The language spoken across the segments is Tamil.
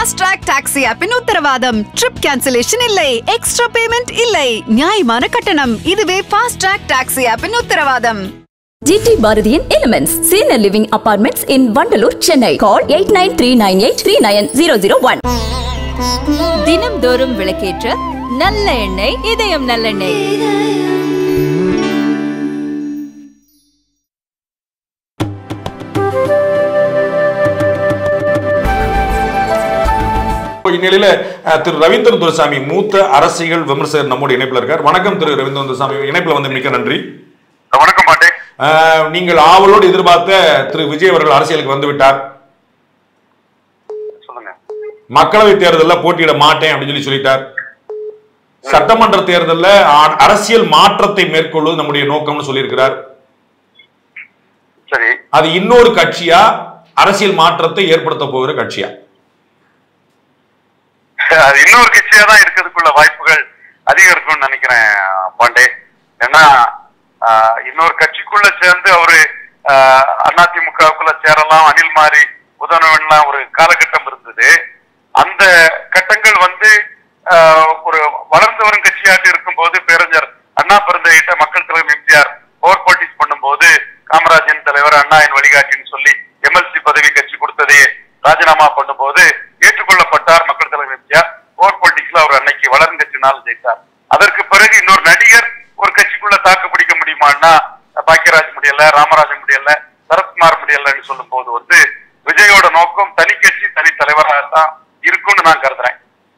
Fast Track Taxi app in உத்தரவாதம். Trip cancellation இல்லை, extra payment இல்லை, நியாயமான கட்டணம். இதுவே Fast Track Taxi app in உத்தரவாதம். GT Bharatian Elements Senior Living Apartments in Vandalur, Chennai. Call 8939839001. தினம் தோறும் விளக்கேற்ற நல்ல எண்ணெய், இதயம் நல்லெண்ணெய். இந்நிலையில திரு ரவீந்திரன் துரைசாமி மூத்த அரசியல் விமர்சகர் நம்முடைய இணைப்பில் இருக்கார். வணக்கம் திரு ரவீந்திரன் துரைசாமி, இணைப்பில் வந்து மிக்க நன்றி. வணக்கம் பாட்டே. நீங்கள் ஆவலோடு எதிர்பார்த்த திரு விஜய் அவர்கள் அரசியலுக்கு வந்து விட்டார். மக்களவை தேர்தலில் போட்டியிட மாட்டேன் அப்படின்னு சொல்லிட்டார். சட்டமன்ற தேர்தலில் அரசியல் மாற்றத்தை மேற்கொள்வது நம்முடைய நோக்கம்னு சொல்லியிருக்கிறார். சரி, அது இன்னொரு கட்சியா, அரசியல் மாற்றத்தை ஏற்படுத்த போகிற கட்சியா? அது இன்னொரு கட்சியா தான் இருக்கிறதுக்குள்ள வாய்ப்புகள் அதிகம் இருக்கும்னு நினைக்கிறேன் பாண்டே. ஏன்னா இன்னொரு கட்சிக்குள்ள சேர்ந்து அவரு அதிமுகவுக்குள்ள சேரலாம், அனில் மாதிரி உதவலாம் ஒரு காலகட்டம் இருந்தது. அந்த கட்டங்கள் வந்து ஒரு வளர்ந்து வரும் கட்சியாட்டு இருக்கும் போது பேரறிஞர் அண்ணா பிறந்த மக்கள் தலைவர் எம்ஜிஆர் ஓவர் பாலிடிக்ஸ் பண்ணும்போது காமராஜின் தலைவர் அண்ணாவின் வழிகாட்டின்னு சொல்லி எம்எல்சி பதவி கட்சி கொடுத்ததையே ராஜினாமா பண்ணும்போது ஏற்றுக்கொள்ளப்பட்டார் மக்கள் தலைவர் எம்ஜிஆர். ஓவர் பாலிடிக்ஸ்ல அவர் அன்னைக்கு வளரும் கட்சினால் ஜெயித்தார். அதற்கு பிறகு இன்னொரு நடிகர் ஒரு கட்சிக்குள்ள தாக்கு பிடிக்க முடியுமான்னா பாக்கியராஜ் முடியல, ராமராஜன் முடியல, சரத்குமார் முடியலன்னு சொல்லும் போது வந்து விஜயோட நோக்கம் தனி கட்சி தனி தலைவராகத்தான் இருக்கும்னு நான் கருதுறேன்.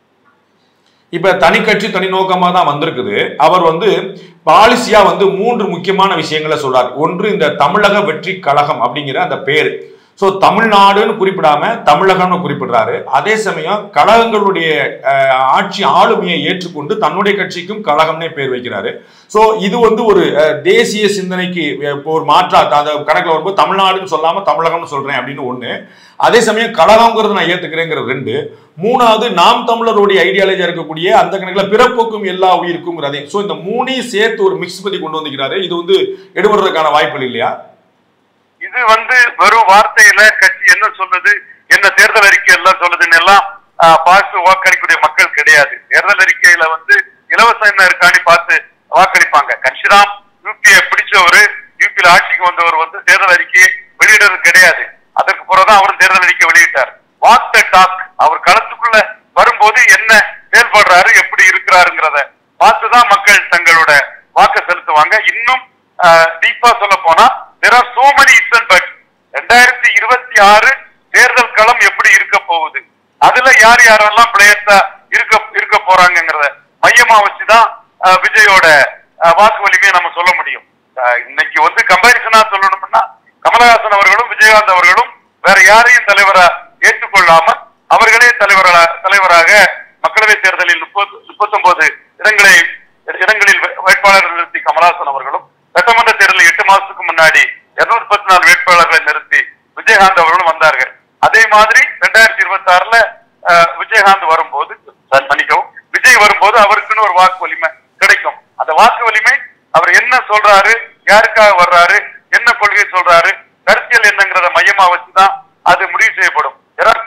இப்ப தனி கட்சி தனி நோக்கமா தான் வந்திருக்குது. அவர் வந்து பாலிசியா வந்து 3 முக்கியமான விஷயங்களை சொல்றாரு. ஒன்று, இந்த தமிழக வெற்றி கழகம் அப்படிங்கிற அந்த பேரு. ஸோ தமிழ்நாடுன்னு குறிப்பிடாம தமிழகம்னு குறிப்பிடுறாரு. அதே சமயம் கழகங்களுடைய ஆட்சி ஆளுமையை ஏற்றுக்கொண்டு தன்னுடைய கட்சிக்கும் கழகம்னே பேர் வைக்கிறாரு. ஸோ இது வந்து ஒரு தேசிய சிந்தனைக்கு ஒரு மாற்றா அந்த கணக்கில் வரும்போது தமிழ்நாடுன்னு சொல்லாம தமிழகம்னு சொல்றேன் அப்படின்னு ஒண்ணு. அதே சமயம் கழகம்ங்கிறது நான் ஏத்துக்கிறேங்கிற 2. 3வது, நாம் தமிழருடைய ஐடியாலஜியா இருக்கக்கூடிய அந்த கணக்கில் பிறப்புக்கும் எல்லா உயிருக்கும்ங்கிறதே. ஸோ இந்த 3ஐயும் சேர்த்து ஒரு மிக்ஸ் பண்ணி கொண்டு வந்துக்கிறாரு. இது வந்து எடுபடுறதுக்கான வாய்ப்புகள் இல்லையா? இது வந்து வெறும் வார்த்தையில கட்சி என்ன சொல்லுது, என்ன தேர்தல் அறிக்கை எல்லாம் சொல்லுதுன்னு எல்லாம் பார்த்து வாக்களிக்கூடிய மக்கள் கிடையாது. தேர்தல் அறிக்கையில வந்து இலவச என்ன இருக்கான்னு பார்த்து வாக்களிப்பாங்க. கன்ஷிராம் யூபியை பிடிச்சவரு, யூபியில ஆட்சிக்கு வந்தவர் வந்து தேர்தல் அறிக்கையை வெளியிடுறது கிடையாது. அதற்கு பிறகுதான் அவரும் தேர்தல் அறிக்கை வெளியிட்டார். வாக் த டாக். அவர் களத்துக்குள்ள வரும்போது என்ன செயல்படுறாரு, எப்படி இருக்கிறாருங்கிறத பார்த்துதான் மக்கள் தங்களோட வாக்கு செலுத்துவாங்க. இன்னும் டீப்பா சொல்ல போனா there are so many ifs and buts. 2026 தேர்தல் களம் எப்படி இருக்க போகுது, அதுல யார் யாரெல்லாம் பிளேயர்ஸா இருக்க போறாங்கிறத மையமா வச்சுதான் விஜயோட வாக்கு வலிமையை நம்ம சொல்ல முடியும். இன்னைக்கு வந்து கம்பாரிசனா சொல்லணும்னா கமலஹாசன் அவர்களும் விஜயகாந்த் அவர்களும் வேற யாரையும் தலைவரா ஏற்றுக்கொள்ளாம அவர்களே தலைவராக மக்களவை தேர்தலில் 39 இடங்களில் வேட்பாளர்கள் நிறுத்தி கமலஹாசன் அவர்களும், சட்டமன்ற தேர்தலில் 8 மாசத்துக்கு முன்னாடி 214 வேட்பாளர்களை நிறுத்தி விஜயகாந்த் அவர்களும் வந்தார்கள். அதே மாதிரி 2026 விஜயகாந்த் வரும்போது விஜய் வரும்போது அவருக்குன்னு ஒரு வாக்கு வலிமை கிடைக்கும். அந்த வாக்கு வலிமை அவர் என்ன சொல்றாரு, யாருக்காக வர்றாரு, என்ன கொள்கை சொல்றாரு, கருத்தியல் என்னங்கிறத மையமா வச்சுதான் அது முடிவு செய்யப்படும்.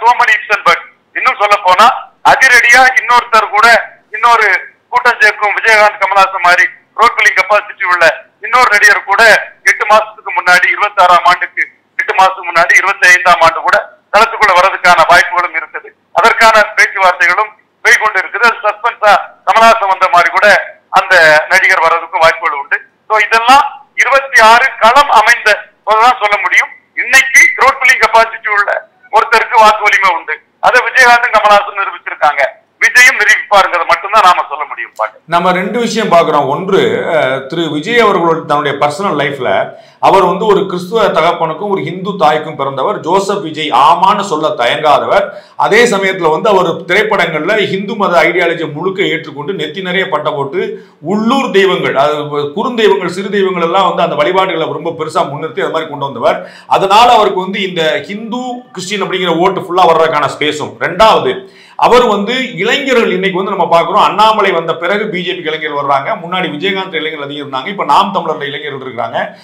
இன்னும் சொல்ல போனா அதிரடியா இன்னொருத்தர் கூட இன்னொரு கூட்டம் சேர்க்கும் விஜயகாந்த் கமலஹாசன் மாதிரி ரோட் பில்லிங் கெப்பாசிட்டி உள்ள இன்னொரு நடிகர் கூட 8 மாசத்துக்கு முன்னாடி 26ஆம் ஆண்டுக்கு 8 மாசத்துக்கு முன்னாடி 25ஆம் ஆண்டு கூட களத்துக்குள்ள வர்றதுக்கான வாய்ப்புகளும் இருக்குது. அதற்கான பேச்சுவார்த்தைகளும் போய்கொண்டு இருக்குது. அது சஸ்பென்ஸா கமலஹாசன் வந்த மாதிரி கூட அந்த நடிகர் வர்றதுக்கும் வாய்ப்புகள் உண்டு. ஸோ இதெல்லாம் 26 களம் அமைந்த போதுதான் சொல்ல முடியும். இன்னைக்கு ரோட் பில்லிங் கெப்பாசிட்டி உள்ள ஒருத்தருக்கு வாக்கு வலிமை உண்டு. அதை விஜயகாந்தும் கமலஹாசன் நிரூபிச்சிருக்காங்க. விஜயும் நிரூபிப்பாருங்கிறத மட்டும்தான் நாம சொல்ல முடியும். பாட்டு நம்ம 2 விஷயம் பார்க்கிறோம். ஒன்று, திரு விஜய் அவர்களோட தன்னுடைய பர்சனல் லைஃப்ல அவர் வந்து ஒரு கிறிஸ்துவ தகப்பனுக்கும் ஒரு ஹிந்து தாய்க்கும் பிறந்தவர். ஜோசப் விஜய் ஆமான்னு சொல்ல தயங்காதவர். அதே சமயத்துல வந்து அவர் திரைப்படங்கள்ல ஹிந்து மத ஐடியாலஜி முழுக்க ஏற்றுக்கொண்டு நெத்தி நிறைய பட்ட போட்டு உள்ளூர் தெய்வங்கள், அது குறுந்தெய்வங்கள் சிறு தெய்வங்கள் எல்லாம் வந்து அந்த வழிபாடுகளை ரொம்ப பெருசா முன்னிறுத்தி அது மாதிரி கொண்டு வந்தவர். அதனால அவருக்கு வந்து இந்த ஹிந்து கிறிஸ்டின் அப்படிங்கிற ஓட்டு ஃபுல்லா வர்றதுக்கான ஸ்பேஸும். 2வது, அவர் வந்து இளைஞர்கள் இன்னைக்கு வந்து நம்ம பார்க்கிறோம், அண்ணாமலை வந்த பிறகு பிஜேபி இளைஞர்கள் வர்றாங்க. முன்னாடி விஜயகாந்த் இளைஞர்கள் அதிகம் இருந்தாங்க, இப்ப நாம் தமிழர் இளைஞர்கள் இருக்கிறாங்க. அப்ப இந்த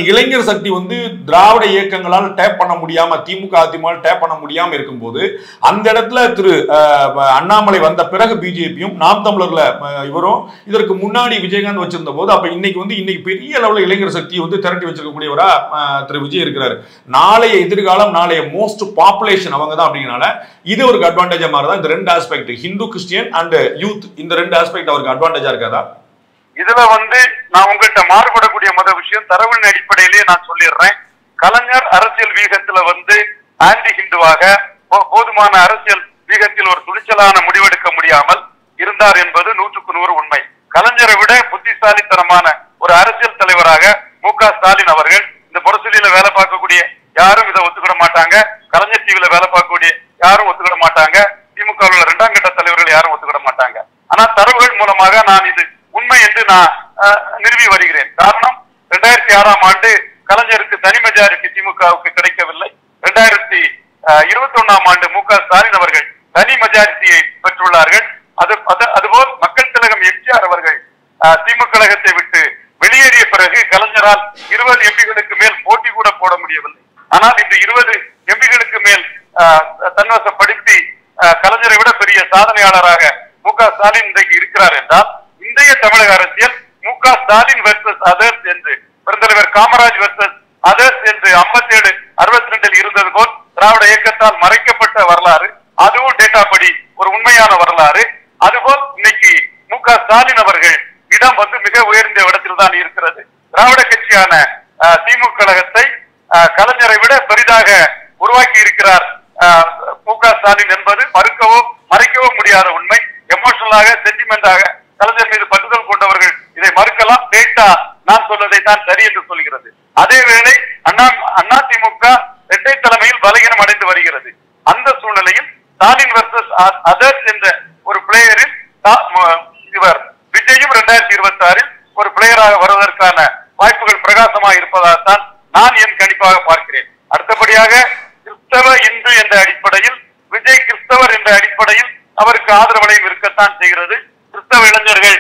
இளைஞர் சக்தி வந்து திராவிட இயக்கங்களால் டேப் பண்ண முடியாம, திமுக அதிமுக டேப் பண்ண முடியாம இருக்கும்போது அந்த இடத்துல திரு அண்ணாமலை வந்த பிறகு பிஜேபியும் நாம் தமிழர்ல இவரும் இதற்கு முன்னாடி விஜயகாந்த் வச்சிருந்த போது அப்ப இன்னைக்கு பெரிய லெவலில் இளைஞர் சக்தி வந்து திரட்டி வச்சிருக்கக்கூடியவரா திரு விஜய் இருக்கிறாரு. நாளைய எதிர்காலம், நாளைய மோஸ்ட் பாப்புலேஷன் அவங்க தான். அப்படிங்கறனால இது ஒரு அட்வான்டேஜா மாறுதா? இந்த ரெண்டு ஆஸ்பெக்ட், ஹிந்து கிறிஸ்டியன் அண்ட் யூத், இந்த ரெண்டு ஆஸ்பெக்ட் அவருக்கு அட்வான்டேஜா இருக்காதா? இதுல வந்து நான் உங்கள்கிட்ட மாறுபடக்கூடிய முதல் விஷயம், தரவின் அடிப்படையிலேயே நான் சொல்லிடுறேன். கலைஞர் அரசியல் வீகத்துல வந்து ஆன்டி ஹிந்துவாக போதுமான அரசியல் வீகத்தில் ஒரு துணிச்சலான முடிவெடுக்க முடியாமல் இருந்தார் என்பது 100% உண்மை. கலைஞரை விட புத்திசாலித்தனமான ஒரு அரசியல் தலைவராக மு.க. ஸ்டாலின் அவர்கள், இந்த முரசொலியில வேலை பார்க்கக்கூடிய யாரும் இதை ஒத்துக்கிட மாட்டாங்க, கலைஞர் டிவியில வேலை பார்க்கக்கூடிய யாரும் ஒத்துக்கிட மாட்டாங்க, திமுக இரண்டாம் கட்ட தலைவர்கள் யாரும் ஒத்துக்கிட மாட்டாங்க. ஆனா தரவுகள் மூலமாக நான் இது உண்மை என்று நான் நிறுவி வருகிறேன். காரணம், 2006ஆம் ஆண்டு கலைஞருக்கு தனி மெஜாரிட்டி திமுகவுக்கு கிடைக்கவில்லை. 2021ஆம் ஆண்டு மு.க. ஸ்டாலின் அவர்கள் தனி மெஜாரிட்டியை பெற்றுள்ளார்கள். அதுபோல் மக்கள் திலகம் எம்ஜிஆர் அவர்கள் திமுக கழகத்தை விட்டு வெளியேறிய பிறகு கலைஞரால் 20 எம்பிகளுக்கு மேல் போட்டி கூட போட முடியவில்லை. ஆனால் இந்த 20 எம்பிகளுக்கு மேல் தன்வசப்படுத்தி கலைஞரை விட பெரிய சாதனையாளராக மு.க. ஸ்டாலின் இன்றைக்கு இருக்கிறார் என்றால், இன்றைய தமிழக அரசியல் மு.க. ஸ்டாலின் வெர்சஸ் அதர்ஸ் என்று, பெருந்தலைவர் காமராஜ் வெர்சஸ் அதர்ஸ் என்று 57, 62 இருந்தது போல் திராவிட இயக்கத்தால் மறைக்கப்பட்ட வரலாறு, அதுவும் டேட்டா படி ஒரு உண்மையான வரலாறு. அதுபோல் இன்னைக்கு மு.க. ஸ்டாலின் அவர்கள் இடம் வந்து மிக உயர்ந்த இடத்தில் தான் இருக்கிறது. திராவிட கட்சியான திமுக கழகத்தை கலைஞரை விட பெரிதாக உருவாக்கி இருக்கிறார் மு.க. ஸ்டாலின் என்பது மறுக்கவோ மறைக்கவோ முடியாத உண்மை. எமோஷனலாக, சென்டிமெண்டாக கலைஞர் மீது பற்றுதல் கொண்டவர்கள் இதை மறுக்கலாம். டேட்டா நான் சொல்வதை தான் சரி என்று சொல்கிறது. அதேவேளை அண்ணா திமுக இரட்டை தலைமையில் பலகீனம் அடைந்து வருகிறது. அந்த சூழ்நிலையில் ஸ்டாலின் வெர்சஸ் அதர்ஸ் என்ற ஒரு பிளேயரில் இவர் விஜயும் 2026இல் ஒரு பிளேயராக வருவதற்கான வாய்ப்புகள் பிரகாசமாக இருப்பதால்தான் நான் என் கணிப்பாக பார்க்கிறேன். அடுத்தபடியாக கிறிஸ்தவ இந்து என்ற அடிப்படையில் விஜய் கிறிஸ்தவர் என்ற அடிப்படையில் அவருக்கு ஆதரவடையும் இருக்கத்தான் செய்கிறது. கிறிஸ்தவ இளைஞர்கள்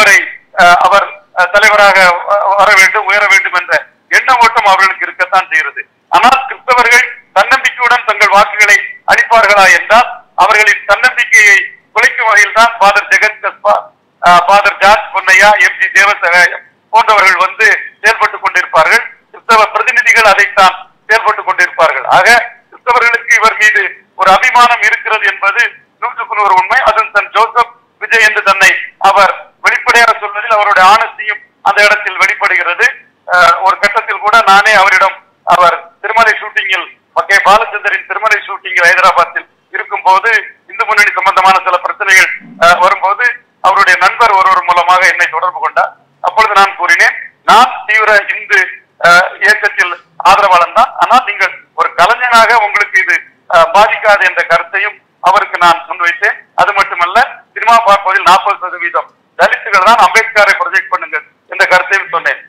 அவர் தலைவராக வர வேண்டும், உயர வேண்டும் என்ற எண்ண ஓட்டம் அவர்களுக்கு இருக்கத்தான் செய்கிறது. ஆனால் கிறிஸ்தவர்கள் தன்னம்பிக்கையுடன் தங்கள் வாக்குகளை அளிப்பார்களா என்றால், அவர்களின் தன்னம்பிக்கையை குலைக்கும் வகையில் தான் father Jegath Gaspar, father George Ponnaiah, M G. Devasahayam போன்றவர்கள் வந்து செயல்பட்டுக் கொண்டிருப்பார்கள். கிறிஸ்தவ பிரதிநிதிகள் அதைத்தான் செயல்பட்டுக் கொண்டிருப்பார்கள். ஆக கிறிஸ்தவர்களுக்கு இவர் மீது ஒரு அபிமானம் இருக்கிறது என்பது 100% உண்மை. அதுவும் தன் ஜோசப் விஜய் என்று தன்னை அவர் வெளிப்படையாக சொல்வதில் அவருடைய ஆனஸ்தியும் அந்த இடத்தில் வெளிப்படுகிறது. ஒரு கட்டத்தில் கூட நானே அவரிடம், அவர் திருமலை ஷூட்டிங்கில் பாலச்சந்தரின் திருமலை ஷூட்டிங்கில் ஹைதராபாத்தில் இருக்கும் போது இந்து முன்னணி சம்பந்தமான சில பிரச்சனைகள் வரும்போது அவருடைய நண்பர் ஒருவர் மூலமாக என்னை தொடர்பு கொண்டார். அப்பொழுது நான் கூறினேன், நான் தீவிர இந்து இயக்கத்தில் ஆதரவாளன் தான், ஆனால் நீங்கள் ஒரு கலைஞனாக உங்களுக்கு இது பாதிக்காது என்ற கருத்தையும் அவருக்கு நான் முன்வைத்தேன். அது மட்டுமல்ல, சினிமா பார்ப்பதில் 40% தலித்துகள் தான், அம்பேத்கரை ப்ரொஜெக்ட் பண்ணுங்கள் என்ற கருத்தையும் சொன்னேன்.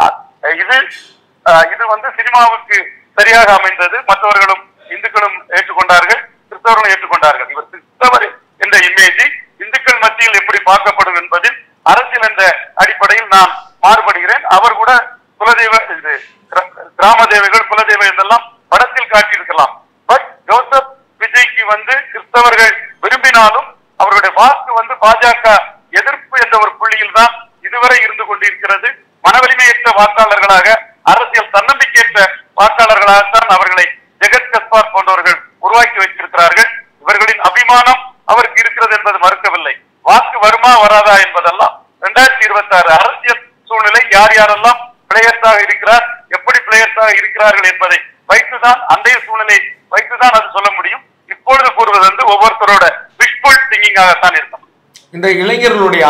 இது வந்து சினிமாவுக்கு சரியாக அமைந்தது. மற்றவர்களும் இந்துக்களும் ஏற்றுக்கொண்டார்கள், கிறிஸ்தவர்களும் ஏற்றுக்கொண்டார்கள். இவர் கிறிஸ்தவர் என்ற இமேஜ் இந்துக்கள் மத்தியில் எப்படி பார்க்கப்படும் என்பதில் அரசியல் என்ற அடிப்படையில் நான் மாறுபடுகிறேன். அவர் கூட குலதெய்வ கிராம தேவைகள், குலதெய்வம் என்றெல்லாம் படத்தில் காட்டியிருக்கலாம். பட் ஜோசப் விஜய்க்கு வந்து கிறிஸ்தவர்கள் விரும்பினாலும் அவருடைய வாக்கு வந்து பாஜக எதிர்ப்பு என்ற ஒரு புள்ளியில் தான் இதுவரை இருந்து கொண்டிருக்கிறது. மனவலிமையற்ற வாக்காளர்களாக, அரசியல் தன்னம்பிக்கையற்ற வாக்காளர்களாகத்தான் அவர்களை ஜெகத் கஸ்பார் போன்றவர்கள் உருவாக்கி வைத்திருக்கிறார்கள். இவர்களின் அபிமானம் அவருக்கு இருக்கிறது என்பது மறுக்கவில்லை. வாக்கு வருமா வராதா என்பதெல்லாம் 2026 அரசியல் சூழ்நிலை, யார் யாரெல்லாம் பிளேயர்ஸாக இருக்கிறார், எப்படி பிளேயர்ஸாக இருக்கிறார்கள் என்பதை வைத்துதான், அன்றைய சூழ்நிலை வைத்துதான் அது சொல்ல முடியும். இப்பொழுது கூறுவது வந்து ஒவ்வொருத்தரோட விஷுவல் திங்கிங்காகத்தான் இருக்கும். இந்த இளைஞர்களுடைய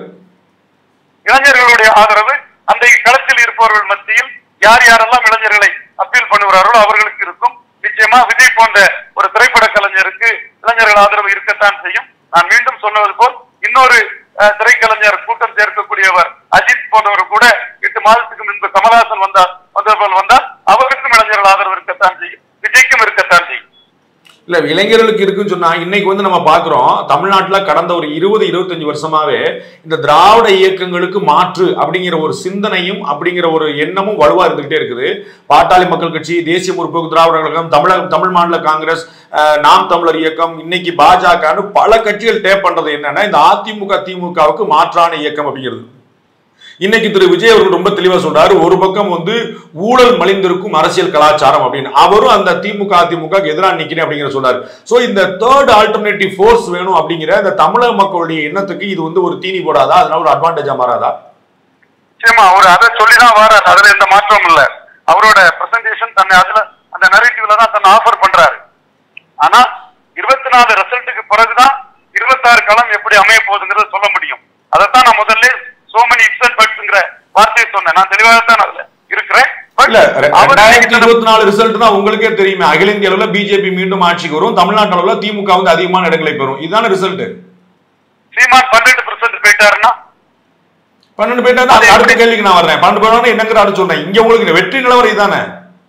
ஆதரவு அந்த களத்தில் இருப்பவர்கள் மத்தியில் யார் யாரெல்லாம் இளைஞர்களை அப்பீல் பண்ணுகிறார்களோ அவர்களுக்கு இருக்கும். நிச்சயமா விஜய் போன்ற ஒரு திரைப்பட கலைஞருக்கு இளைஞர்கள் ஆதரவு இருக்கத்தான் செய்யும். நான் மீண்டும் சொன்னது போல் இன்னொரு திரைக்கலைஞர் கூட்டம் சேர்க்கக்கூடியவர் அஜித் போன்றவர் கூட 8 மாதத்துக்கு முன்பு கமல்ஹாசன் வந்தால் அவருக்கும் இளைஞர்கள் ஆதரவு இருக்கத்தான் செய்யும், விஜய்க்கும் இருக்கத்தான் செய்யும். இல்ல இளைஞர்களுக்கு இருக்குன்னு சொன்னா இன்னைக்கு வந்து நம்ம பாக்குறோம் தமிழ்நாட்டுல கடந்த ஒரு 20-25 வருஷமாவே இந்த திராவிட இயக்கங்களுக்கு மாற்று அப்படிங்கிற ஒரு சிந்தனையும் அப்படிங்கிற ஒரு எண்ணமும் வலுவா இருந்துகிட்டே இருக்குது. பாட்டாளி மக்கள் கட்சி, தேசிய முற்போக்கு திராவிட கழகம், தமிழ் மாநில காங்கிரஸ், நாம் தமிழர் இயக்கம், இன்னைக்கு பாஜகன்னு பல கட்சிகள் டேப் பண்றது என்னன்னா இந்த அதிமுக திமுகவுக்கு மாற்றான இயக்கம் அப்படிங்கிறது. இன்னைக்கு திரு விஜய் அவர்கள் ரொம்ப தெளிவா சொல்றாரு, ஒரு பக்கம் வந்து ஊழல் மலிந்திருக்கும் அரசியல் கலாச்சாரம் அப்படின்னு, அவரும் அந்த திமுக அதிமுக எதிராக நிக்கிறேன் அப்படிங்கிற சொல்றாரு. சோ இந்த தேர்ட் ஆல்டர்னேட்டிவ் ஃபோர்ஸ் வேணும் அப்படிங்கிற இந்த தமிழக மக்களுடைய எண்ணத்துக்கு இது வந்து ஒரு தீனி போடாதா? அதனால ஒரு அட்வான்டேஜா மாறாதா? நிச்சயமா அவர் அதை சொல்லிதான் வராரு, அதுல எந்த மாற்றமும் இல்ல. அவரோட பிரசன்டேஷன் தன்னை அதுல அந்த நரேட்டிவ்ல தான் தன்னை ஆஃபர் பண்றாரு. ஆனா 24 ரிசல்ட்டுக்கு பிறகுதான் 26 களம் எப்படி அமைய போகுதுங்கிறத சொல்ல முடியும். அதைத்தான் நான் முதல்ல so many ifs and butsங்கிற வார்த்தையை சொன்னேன். நான் தெளிவாக தான் அதுல இருக்கிறேன். 2024 ரிசல்ட் தான் உங்களுக்கே தெரியுமே, அகில இந்திய அளவுல பிஜேபி மீண்டும் ஆட்சிக்கு வரும், தமிழ்நாட்டு அளவுல திமுக வந்து அதிகமான இடங்களை பெறும். இதுதான ரிசல்ட். சீமான் 12% போயிட்டாருன்னா 12 போயிட்டா அடுத்த கேள்விக்கு நான் வர்றேன். 12 போயிட்டா என்னங்கிற அடுத்து சொன்னேன். இங்க உங்களுக்கு வெற்றி நிலவரம் இதுதானே.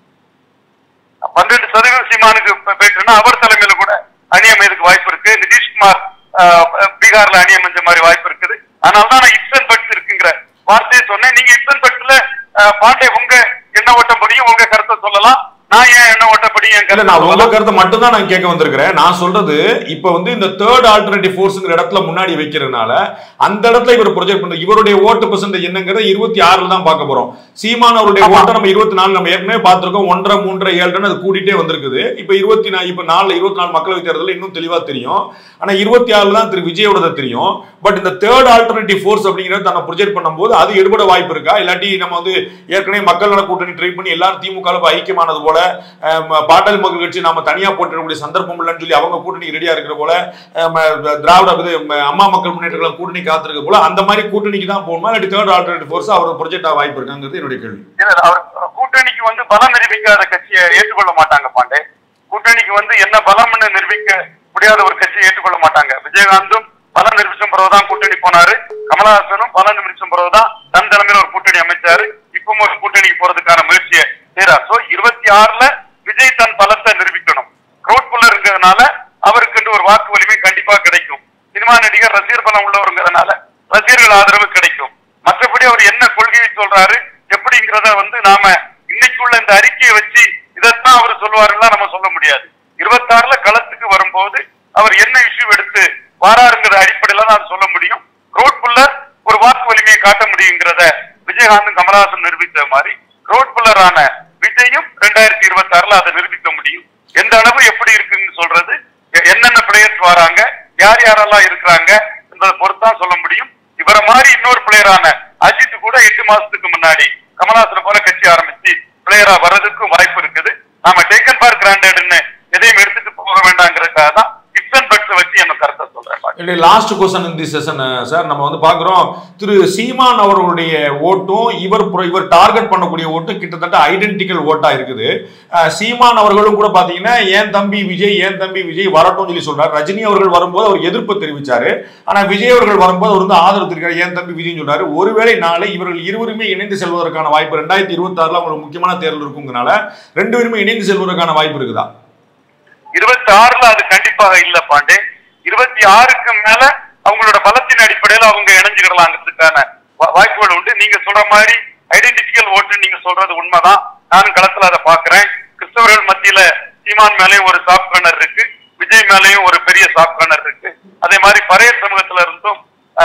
12% சீமானுக்கு போயிட்டுன்னா அவர் தலைமையில கூட அணி அமையதுக்கு வாய்ப்பு இருக்கு. நிதிஷ்குமார் பீகார்ல அணி அமைஞ்ச மாதிரி வாய்ப்பு இருக்குது. அதனாலதான் நான் இப்ஸ் அண்ட் பட்ஸ் இருக்குங்கிற வார்த்தையை சொன்னேன். நீங்க இப்ஸ் அண்ட் பட்ஸ்ல பாண்டே உங்க எண்ண ஓட்டப்படியும் உங்க கருத்தை சொல்லலாம். நான் ஏன் எண்ண ஓட்டப்படி நான் உங்க கருத்தை மட்டும் தான் நான் கேட்க வந்திருக்கிறேன். நான் சொல்றது இப்ப வந்து இந்த தேர்ட் ஆல்டர்னேட்டிவ் ஃபோர்ஸ்ங்கிற இடத்துல முன்னாடி வைக்கிறதுனால அந்த இடத்துல இவர் ப்ரொஜெக்ட் பண்றது. இவருடைய ஓட்டு பெர்சன்டேஜ் என்னங்கிறத 26 தான் பார்க்க போறோம். சீமான் அவருடைய ஓட்டை நம்ம 24 நம்ம ஏற்கனவே பார்த்திருக்கோம். 1.5, 3, 7 அது கூட்டிட்டே வந்திருக்குது. இப்ப 24 மக்களவை தேர்தலில் இன்னும் தெளிவா தெரியும். ஆனா 26 தான் திரு விஜயோட தெரியும். பட் இந்த தேர்ட் ஆல்டர்னேட்டிவ் ஃபோர்ஸ் அப்படிங்கறத நம்ம ப்ரொஜெக்ட் பண்ணும்போது அது எடுபட வாய்ப்பு இருக்கா? இல்லாட்டி நம்ம வந்து ஏற்கனவே மக்கள் நல கூட்டணி ட்ரை பண்ணி எல்லாரும் திமுக ஐக்கியமானது போல பாட்டாளி மக்கள் கட்சி நாம தனியா போட்டிருக்கக்கூடிய சந்தர்ப்பம் இல்லைன்னு சொல்லி அவங்க கூட்டணி ரெடியா இருக்கிற போல, திராவிட அம்மா மக்கள் முன்னேற்ற கூட்டணி காத்திருக்க போல அந்த மாதிரி கூட்டணிக்கு தான் போகணுமா? இல்லாட்டி தேர்ட் ஆல்டர்னேட்டிவ் ஃபோர்ஸ் அவர் ப்ரொஜெக்ட் ஆக வாய்ப்பு இருக்காங்கிறது என்னுடைய கேள்வி. கூட்டணிக்கு வந்து பலம் நிரூபிக்காத கட்சியை ஏற்றுக்கொள்ள மாட்டாங்க பாண்டே. கூட்டணிக்கு வந்து என்ன பலம்னு நிரூபிக்க முடியாத ஒரு கட்சியை ஏற்றுக்கொள்ள மாட்டாங்க. விஜயகாந்தும் பலம் நிரூபிச்சும் பிறகுதான் கூட்டணி போனாரு. கமலஹாசனும் பலம் நிரூபிச்சும் பிறகுதான் தன் தலைமையில ஒரு கூட்டணி அமைச்சாரு. இப்பவும் ஒரு கூட்டணிக்கு போறதுக்கான முயற்சியை செய்யறார். 26ல விஜய் தன் பலத்தை நிரூபிக்கணும். ரோட் புல்லர் இருக்கிறதுனால அவருக்கு ஒரு வாக்கு வலிமை கண்டிப்பா கிடைக்கும். சினிமா நடிகர் ரசிகர் பலம் உள்ளவருங்கிறதுனால ரசிகர்கள் ஆதரவு கிடைக்கும். மற்றபடி அவர் என்ன கொள்கையை சொல்றாரு எப்படிங்கிறத வந்து நாம இன்னைக்குள்ள இந்த அறிக்கையை வச்சு இதைத்தான் அவர் சொல்லுவாருன்னா நம்ம சொல்ல முடியாது. 26ல களத்துக்கு வரும்போது அவர் என்ன இஷ்யூ எடுத்து வாராருங்கிற அடிப்படையில தான் சொல்ல முடியும். ரோட் புல்லர் ஒரு வாக்கு வலிமையை காட்ட முடியுங்கிறத விஜயகாந்தும் கமலஹாசன் நிரூபித்த மாதிரி ரோட் புல்லரான விஜயும் 2026ல அதை நிரூபிக்க முடியும். எந்த அளவு எப்படி இருக்குன்னு சொல்றது, என்னென்ன பிளேயர்ஸ் வராங்க, யார் யாரெல்லாம் இருக்கிறாங்க என்பதை பொறுத்தான் சொல்ல முடியும். இவரை மாதிரி இன்னொரு பிளேயரான அஜித் கூட 8 மாசத்துக்கு முன்னாடி கமலஹாசன் போல கட்சி ஆரம்பிச்சு பிளேயரா வர்றதுக்கும் வாய்ப்பு இருக்குது. நாம டேக்கன் ஃபார் கிராண்டட்னு எதையும் எடுத்துட்டு போக வேண்டாங்கிறதுக்காக தான் இப்ஸ் அண்ட் பட்ஸ் வச்சு என்ன கருத்தை சொல்றேன். Last question in this session sir, நம்ம வந்து பாக்குறோம் திரு சீமான் அவர்களுடைய ஓட்டும் இவர் டார்கெட் பண்ணக்கூடிய ஓட்டும் கிட்டத்தட்ட ஐடென்டிக்கல் ஓட்டா இருக்குது. சீமான் அவர்களும் கூட பாத்தீங்கன்னா ஏன் தம்பி விஜய் வரட்டும் சொல்லி சொல்றாரு. ரஜினி அவர்கள் வரும்போது அவர் எதிர்ப்பு தெரிவிச்சாரு. ஆனா விஜய் அவர்கள் வரும்போது அவர் வந்து ஆதரவு தெரிவிக்கிறார். ஏன் தம்பி விஜய் சொல்றாரு. ஒருவேளை நாளை இவர்கள் இருவருமே இணைந்து செல்வதற்கான வாய்ப்பு 2026ல ஒரு முக்கியமான தேர்தல் இருக்குங்கிறனால 2 பேருமே இணைந்து செல்வதற்கான வாய்ப்பு இருக்குதா? 26ல அது கண்டிப்பாக இல்ல பாண்டே. 26க்கு மேல அவங்களோட பலத்தின் அடிப்படையில அவங்க இணைஞ்சுக்கிறலாங்கிறதுக்கான வாய்ப்புகள் உண்டு. நீங்க சொல்ற மாதிரி ஐடென்டிட்டிக்கல் ஓட்டு நீங்க சொல்றது உண்மைதான். நானும் களத்துல அதை பாக்குறேன். கிறிஸ்தவர்கள் மத்தியில சீமான் மேலேயும் ஒரு சாஃப்ட் கார்னர் இருக்கு, விஜய் மேலேயும் ஒரு பெரிய சாஃப்ட் கார்னர் இருக்கு. அதே மாதிரி பரையர் சமூகத்துல இருந்தும்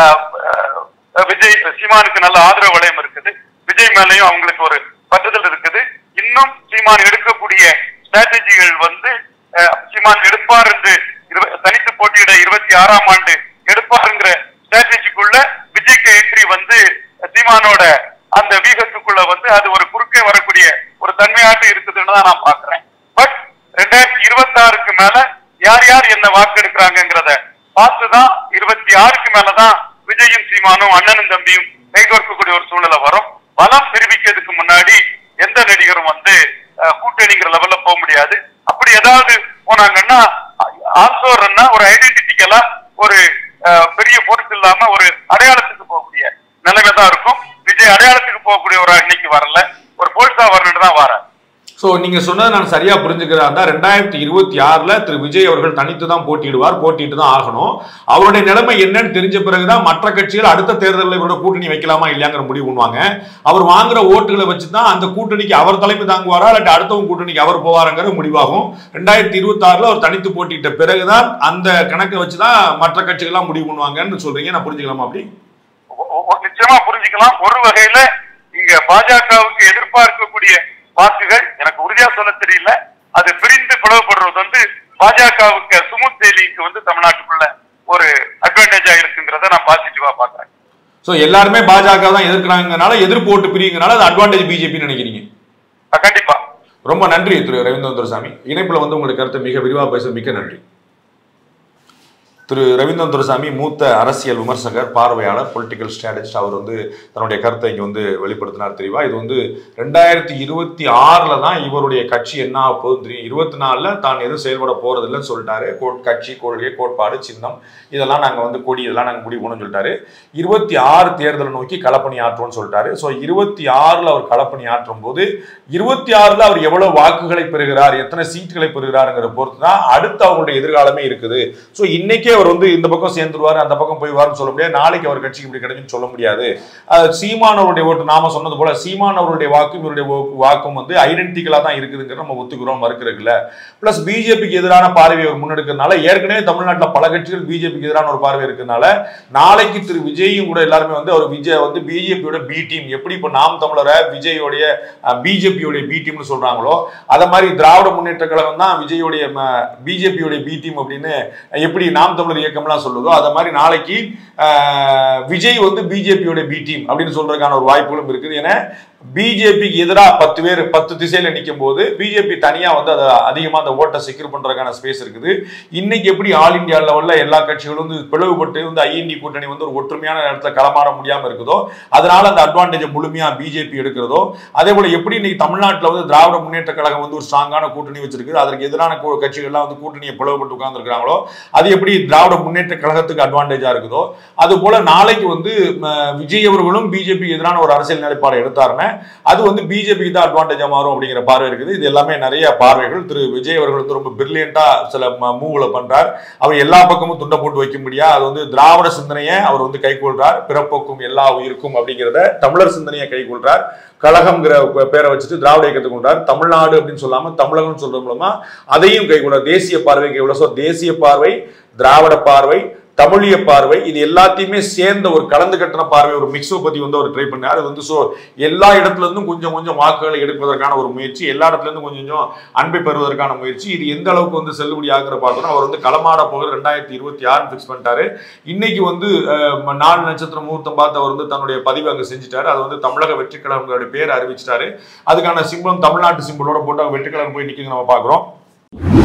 விஜய் சீமானுக்கு நல்ல ஆதரவு வளையம் இருக்குது. விஜய் மேலேயும் அவங்களுக்கு ஒரு பற்றுதல் இருக்குது. இன்னும் சீமான் எடுக்கக்கூடிய ஸ்ட்ராட்டஜிகள் வந்து சீமான் எடுப்பார் என்று தனித்து போட்டியிட 26ஆம் ஆண்டு எடுப்பாருங்கிற ஸ்ட்ராட்டஜிக்குள்ள விஜய்க்கு என்ட்ரி வந்து சீமானோட அந்த வீகத்துக்குள்ள வந்து அது ஒரு குறுக்கே வரக்கூடிய ஒரு தன்மையாட்டு இருக்குதுன்னு தான் நான் பாக்குறேன். பட் 2026க்கு மேல யார் யார் என்ன வாக்கு எடுக்கிறாங்கிறத பார்த்துதான் 26க்கு மேலதான் விஜயும் சீமானும் அண்ணனும் தம்பியும் கைகோர்க்கக்கூடிய ஒரு சூழ்நிலை வரும். பலம் தெரிவிக்கிறதுக்கு முன்னாடி எந்த நடிகரும் வந்து கூட்டணிங்கிற லெவல்ல போக முடியாது. அப்படி ஏதாவது போனாங்கன்னா ஆல்சோ ஒரு ஐடென்டிட்டிக்கலா ஒரு பெரிய பொறுத்து இல்லாம ஒரு அடையாளத்துக்கு போகக்கூடிய நிலைமை தான் இருக்கும். விஜய் அடையாளத்துக்கு போகக்கூடிய ஒரு இன்னைக்கு வரல, ஒரு போல்ஸா வரணும்னு தான் வர. சோ நீங்க சொன்னதை நான் சரியா புரிஞ்சுக்கிறதா இருந்தா 2026ல திரு விஜய் அவர்கள் தனித்து தான் போட்டியிடுவார், போட்டிட்டு தான் ஆகணும். அவருடைய நிலைமை என்னன்னு தெரிஞ்ச பிறகுதான் மற்ற கட்சிகள் அடுத்த தேர்தலில் இவரோட கூட்டணி வைக்கலாமா இல்லையாங்கிற முடிவு பண்ணுவாங்க. அவர் வாங்குற ஓட்டுகளை வச்சுதான் அந்த கூட்டணிக்கு அவர் தலைமை தாங்குவாரா இல்லாட்டி அடுத்தவங்க கூட்டணிக்கு அவர் போவாருங்கிற முடிவாகும். 2026ல அவர் தனித்து போட்டியிட்ட பிறகுதான் அந்த கணக்கை வச்சுதான் மற்ற கட்சிகள்லாம் முடிவு பண்ணுவாங்கன்னு சொல்றீங்க. நான் புரிஞ்சுக்கலாமா? அப்படி நிச்சயமா புரிஞ்சுக்கலாம். ஒரு வகையில இங்க பாஜகவுக்கு எதிர்பார்க்கக்கூடிய வாக்குகள் எனக்கு உறுதியா சொல்ல தெரியல, அது பிரிந்து பிளவுபடுறது வந்து பாஜகவுக்கு சுமுத் தேலிக்கு தமிழ்நாட்டுக்குள்ள ஒரு அட்வான்டேஜா இருக்குங்கிறத நான் பாசிட்டிவா பாக்குறேன். சோ எல்லாருமே பாஜக தான் எதிர்க்கிறாங்கனால எதிர்ப்பு ஓட்டு பிரியுங்கனால அது அட்வான்டேஜ் பிஜேபி நினைக்கிறீங்க? கண்டிப்பா. ரொம்ப நன்றி திரு ரவீந்திரன் துரைசாமி. இணைப்புல உங்களுக்கு கருத்தை மிக விரிவாக பேச மிக்க நன்றி. திரு ரவீந்திரன் துரைசாமி மூத்த அரசியல் விமர்சகர், பார்வையாளர், பொலிட்டிக்கல் ஸ்ட்ராட்டஜிஸ்ட். அவர் தன்னுடைய கருத்தை இங்க வெளிப்படுத்தினார் தெளிவா. இது 2026ல தான் இவருடைய கட்சி என்ன ஆக போகுது தெரியும். 24ல தான் எதுவும் செயல்பட போறது இல்லைன்னு சொல்லிட்டாரு. கட்சி கொள்கை, கோட்பாடு, சின்னம் இதெல்லாம் நாங்க கொடி இதெல்லாம் நாங்க முடிவு பண்ணணும்னு சொல்லிட்டாரு. 26 தேர்தலை நோக்கி களப்பணி ஆற்றுவோம்னு சொல்லிட்டாரு. ஸோ 26ல அவர் களப்பணி ஆற்றும் போது 26ல அவர் எவ்வளவு வாக்குகளை பெறுகிறார், எத்தனை சீட்டுகளை பெறுகிறாருங்கிற பொறுத்து தான் அடுத்து அவருடைய எதிர்காலமே இருக்குது. ஸோ இன்னைக்கே அவர் இந்த பக்கம் சேர்ந்துருவாரு, அந்த பக்கம் போய்வாருன்னு சொல்ல முடியாது. நாளைக்கு அவர் கட்சிக்கு இப்படி கிடைக்குன்னு சொல்ல முடியாது. சீமான் அவருடைய ஓட்டு நாம சொன்னது போல சீமான் அவருடைய வாக்கும் இவருடைய வாக்கும் ஐடென்டிக்கலா தான் இருக்குதுங்கிற நம்ம ஒத்துக்கிறோம், மறுக்கிறதுல. பிளஸ் பிஜேபிக்கு எதிரான பார்வையை அவர் முன்னெடுக்கிறதுனால ஏற்கனவே தமிழ்நாட்டில் பல கட்சிகள் பிஜேபிக்கு எதிரான ஒரு பார்வை இருக்கிறதுனால நாளைக்கு திரு விஜயும் கூட எல்லாருமே அவர் விஜய் பிஜேபியோட பி டீம், எப்படி இப்போ நாம் தமிழரை விஜயோடைய பிஜேபியோடைய பி டீம்னு சொல்றாங்களோ அதை மாதிரி திராவிட முன்னேற்ற கழகம் தான் விஜயோடைய பிஜேபியோடைய பி டீம் அப்படின்னு எப்படி நாம் தமிழர் இயக்கம்லாம் சொல்லுதோ அதை மாதிரி நாளைக்கு விஜய் பிஜேபியோட பி டீம் அப்படின்னு சொல்றதுக்கான ஒரு வாய்ப்புகளும் இருக்குது. ஏன்னா பிஜேபிக்கு எதிராக 10 பேர் 10 திசையில நிற்கும் போது பிஜேபி தனியா அதை அதிகமா அந்த ஓட்டை செக்யூர் பண்றதுக்கான ஸ்பேஸ் இருக்குது. இன்னைக்கு எப்படி ஆல் இந்தியா லெவல்ல எல்லா கட்சிகளும் பிளவுபட்டு ஐஎன்டி கூட்டணி ஒரு ஒற்றுமையான இடத்துல களமாட முடியாம இருக்குதோ அதனால அந்த அட்வான்டேஜ் முழுமையா பிஜேபி எடுக்கிறதோ, அதே போல எப்படி இன்னைக்கு தமிழ்நாட்டில் திராவிட முன்னேற்ற கழகம் ஒரு ஸ்ட்ராங்கான கூட்டணி வச்சிருக்கு, அதற்கு எதிரான கட்சிகள்லாம் கூட்டணியை பிளவுபட்டு உட்கார்ந்து இருக்கிறாங்களோ அது எப்படி திராவிட முன்னேற்ற கழகத்துக்கு அட்வான்டேஜா இருக்குதோ அது போல நாளைக்கு விஜய் அவர்களும் பிஜேபிக்கு எதிரான ஒரு அரசியல் நிலைப்பாடு எடுத்தாருன்னா அது பிஜேபிக்கு தான் அட்வான்டேஜா மாறும் அப்படிங்கிற பார்வை இருக்குது. இது எல்லாமே நிறைய பார்வைகள். திரு விஜய் அவர்கள் ரொம்ப பிரில்லியண்டா சில மூவ்ல பண்றார். அவர் எல்லா பக்கமும் துண்டை போட்டு வைக்க முடியாது. அது திராவிட சிந்தனையை அவர் கைக்கொள்றார். பிறப்போக்கும் எல்லா உயிருக்கும் அப்படிங்கிறத தமிழர் சிந்தனையை கைக்கொள்றார். கழகம்ங்கிற பேரை வச்சுட்டு திராவிட இயக்கத்தை கொண்டார். தமிழ்நாடு அப்படின்னு சொல்லாம தமிழகம் சொல்றது மூலமா அதையும் கைக்கொள்றார். தேசிய பார்வை கைவிட தேசிய பார்வை, திராவிட பார்வை, தமிழிய பார்வை, இது எல்லாத்தையுமே சேர்ந்த ஒரு கலந்து கட்டின பார்வை, ஒரு மிக்ஸோபதி அவர் ட்ரை பண்ணார். அது சோ எல்லா இடத்துல இருந்தும் கொஞ்சம் கொஞ்சம் வாக்குகளை எடுப்பதற்கான ஒரு முயற்சி, எல்லா இடத்துல இருந்தும் கொஞ்சம் கொஞ்சம் அன்பை பெறுவதற்கான முயற்சி. இது எந்த அளவுக்கு செல்லுபடி ஆகிற பார்த்தோம்னா அவர் களமாட போகிற 2026 பிக்ஸ் பண்ணிட்டாரு. இன்னைக்கு 4 நட்சத்திர முகூர்த்தம் பார்த்து அவர் தன்னுடைய பதிவு அங்க செஞ்சுட்டாரு. அது தமிழக வெற்றி கழகங்களுடைய பேரை அறிவிச்சிட்டாரு. அதுக்கான சிம்பளம் தமிழ்நாட்டு சிம்பளோட போட்டு வெற்றி கழகம் போய் நிற்குங்க நம்ம பாக்குறோம்.